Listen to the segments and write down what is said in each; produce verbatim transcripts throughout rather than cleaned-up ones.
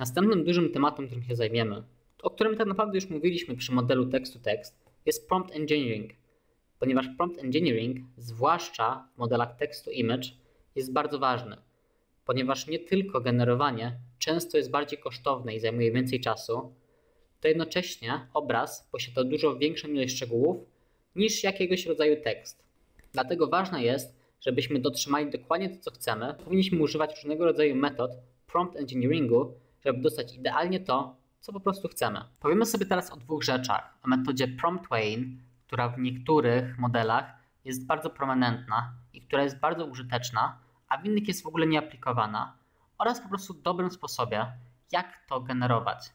Następnym dużym tematem, którym się zajmiemy, o którym tak naprawdę już mówiliśmy przy modelu text-to-text, jest prompt engineering. Ponieważ prompt engineering, zwłaszcza w modelach text-to-image, jest bardzo ważny. Ponieważ nie tylko generowanie często jest bardziej kosztowne i zajmuje więcej czasu, to jednocześnie obraz posiada dużo większą ilość szczegółów niż jakiegoś rodzaju tekst. Dlatego ważne jest, żebyśmy dotrzymali dokładnie to, co chcemy. Powinniśmy używać różnego rodzaju metod prompt engineeringu, żeby dostać idealnie to, co po prostu chcemy. Powiemy sobie teraz o dwóch rzeczach. O metodzie prompt weighing, która w niektórych modelach jest bardzo prominentna i która jest bardzo użyteczna, a w innych jest w ogóle nieaplikowana, oraz po prostu dobrym sposobie, jak to generować.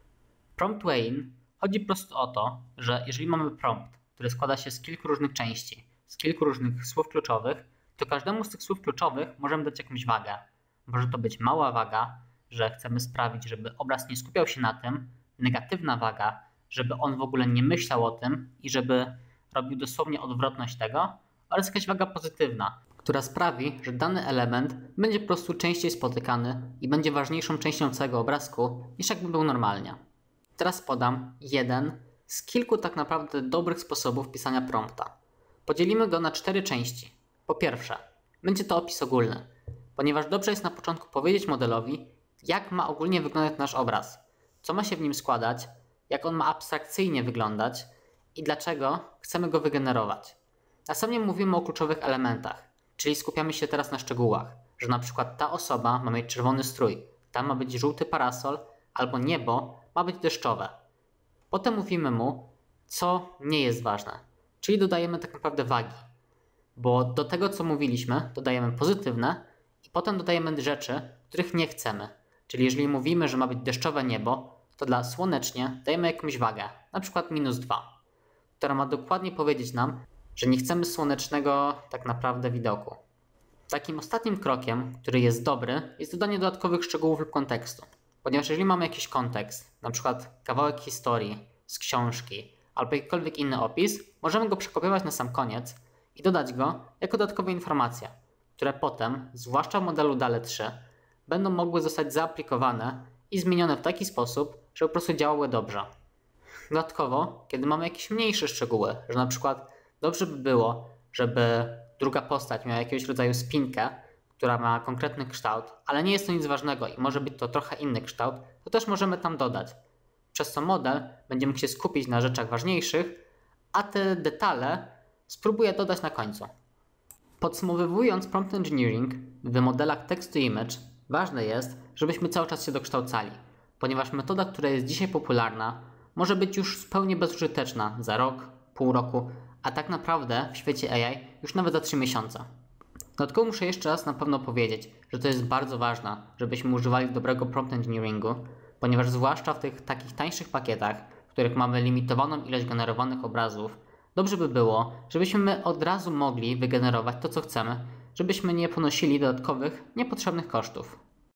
Prompt weighing chodzi po prostu o to, że jeżeli mamy prompt, który składa się z kilku różnych części, z kilku różnych słów kluczowych, to każdemu z tych słów kluczowych możemy dać jakąś wagę. Może to być mała waga, że chcemy sprawić, żeby obraz nie skupiał się na tym, negatywna waga, żeby on w ogóle nie myślał o tym i żeby robił dosłownie odwrotność tego, oraz jakaś waga pozytywna, która sprawi, że dany element będzie po prostu częściej spotykany i będzie ważniejszą częścią całego obrazku niż jakby był normalnie. Teraz podam jeden z kilku tak naprawdę dobrych sposobów pisania prompta. Podzielimy go na cztery części. Po pierwsze, będzie to opis ogólny, ponieważ dobrze jest na początku powiedzieć modelowi, jak ma ogólnie wyglądać nasz obraz, co ma się w nim składać, jak on ma abstrakcyjnie wyglądać i dlaczego chcemy go wygenerować. Następnie mówimy o kluczowych elementach, czyli skupiamy się teraz na szczegółach, że na przykład ta osoba ma mieć czerwony strój, ta ma być żółty parasol, albo niebo ma być deszczowe. Potem mówimy mu, co nie jest ważne, czyli dodajemy tak naprawdę wagi, bo do tego, co mówiliśmy, dodajemy pozytywne i potem dodajemy rzeczy, których nie chcemy. Czyli jeżeli mówimy, że ma być deszczowe niebo, to dla słonecznie dajemy jakąś wagę, na przykład minus dwa, która ma dokładnie powiedzieć nam, że nie chcemy słonecznego tak naprawdę widoku. Takim ostatnim krokiem, który jest dobry, jest dodanie dodatkowych szczegółów lub kontekstu. Ponieważ jeżeli mamy jakiś kontekst, na przykład kawałek historii z książki albo jakikolwiek inny opis, możemy go przekopiować na sam koniec i dodać go jako dodatkowe informacje, które potem, zwłaszcza w modelu D A L L-E trzy, będą mogły zostać zaaplikowane i zmienione w taki sposób, żeby po prostu działały dobrze. Dodatkowo, kiedy mamy jakieś mniejsze szczegóły, że na przykład dobrze by było, żeby druga postać miała jakiegoś rodzaju spinkę, która ma konkretny kształt, ale nie jest to nic ważnego i może być to trochę inny kształt, to też możemy tam dodać. Przez co model będzie mógł się skupić na rzeczach ważniejszych, a te detale spróbuję dodać na końcu. Podsumowując prompt engineering w modelach text-to-image, ważne jest, żebyśmy cały czas się dokształcali, ponieważ metoda, która jest dzisiaj popularna, może być już zupełnie bezużyteczna za rok, pół roku, a tak naprawdę w świecie A I już nawet za trzy miesiące. Dodatkowo muszę jeszcze raz na pewno powiedzieć, że to jest bardzo ważne, żebyśmy używali dobrego prompt engineeringu, ponieważ zwłaszcza w tych takich tańszych pakietach, w których mamy limitowaną ilość generowanych obrazów, dobrze by było, żebyśmy od razu mogli wygenerować to, co chcemy, żebyśmy nie ponosili dodatkowych, niepotrzebnych kosztów.